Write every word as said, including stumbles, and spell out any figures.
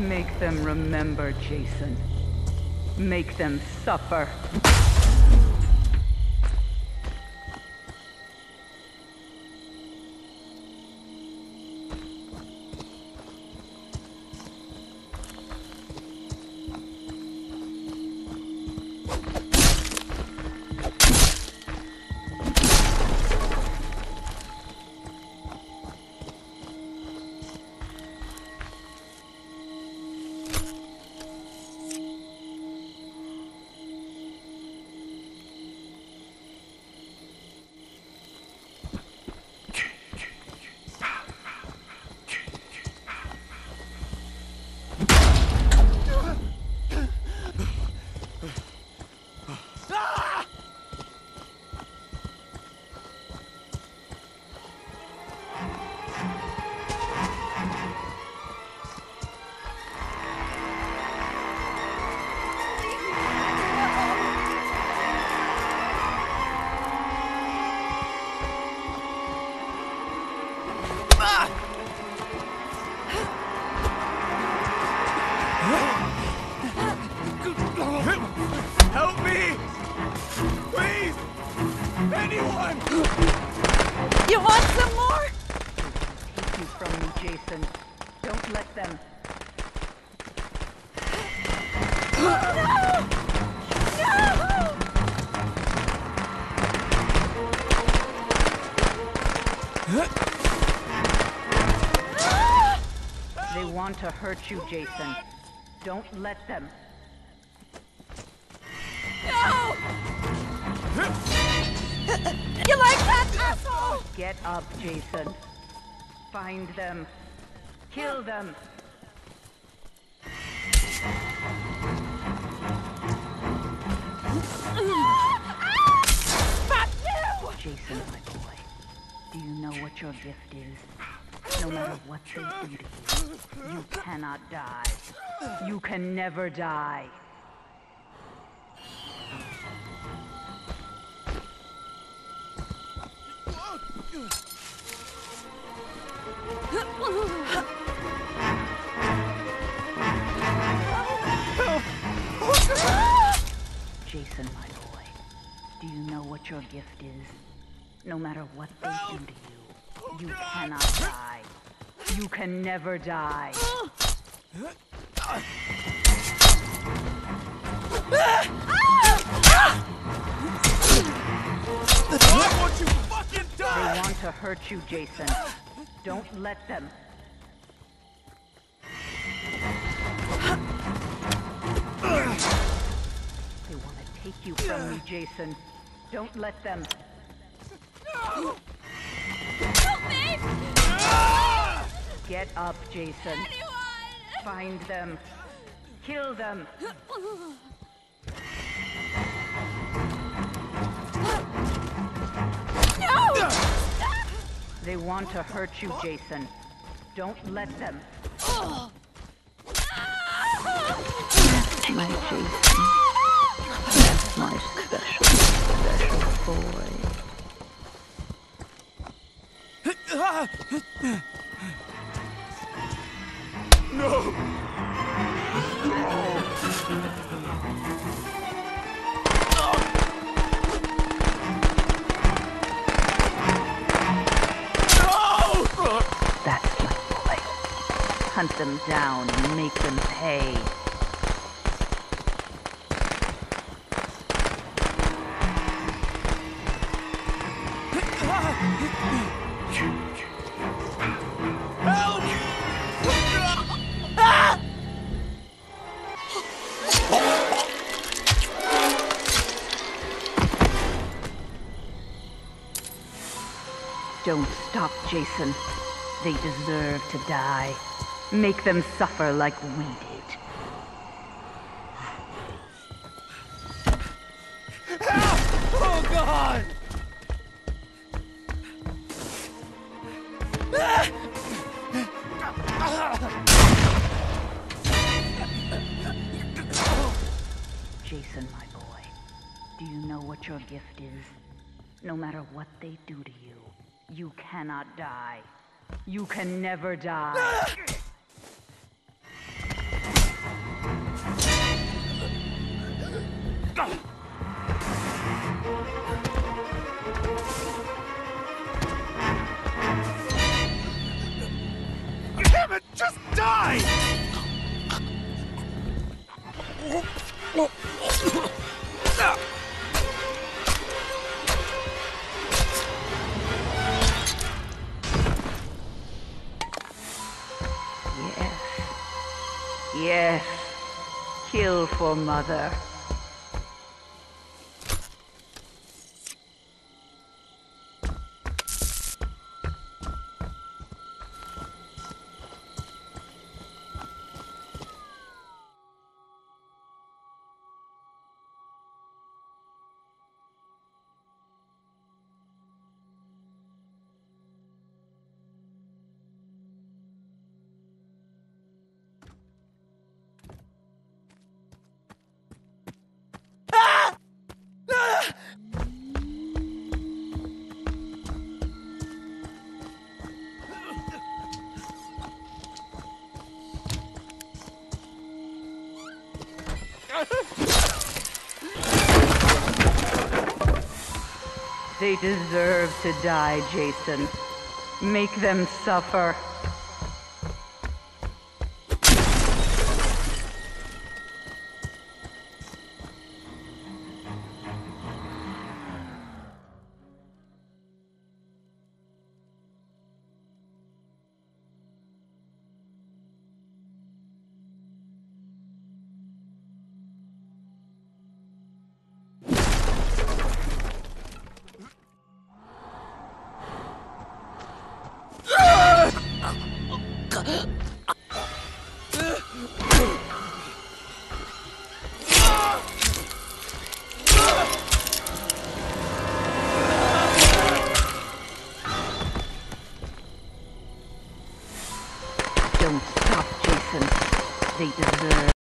Make them remember, Jason. Make them suffer. Help me! Please! Anyone! You want some more? Take you from me, Jason. Don't let them. No! They want to hurt you, Jason. Don't let them. No! You like that, asshole? Get up, Jason. Find them. Kill them. Fuck you! Jason, my boy, do you know what your gift is? No matter what they do to you, you cannot die. You can never die. Jason, my boy, do you know what your gift is? No matter what they do to you, you cannot die. You can never die. I want you fucking die! They want to hurt you, Jason. Don't let them. They want to take you from me, Jason. Don't let them. Help me! Get up, Jason. Anyone! Find them. Kill them. No! They want to hurt you, Jason. Don't let them. My Jason. That's my special, special boy. No! That's my boy. Hunt them down and make them pay. Help! Don't stop, Jason. They deserve to die. Make them suffer like we did. Oh, God! Jason, my boy, do you know what your gift is? No matter what they do to you, you cannot die. You can never die. Damn it, just die! Yes. Yes. Kill for Mother. They deserve to die, Jason. Make them suffer. Don't stop, Jason. They deserve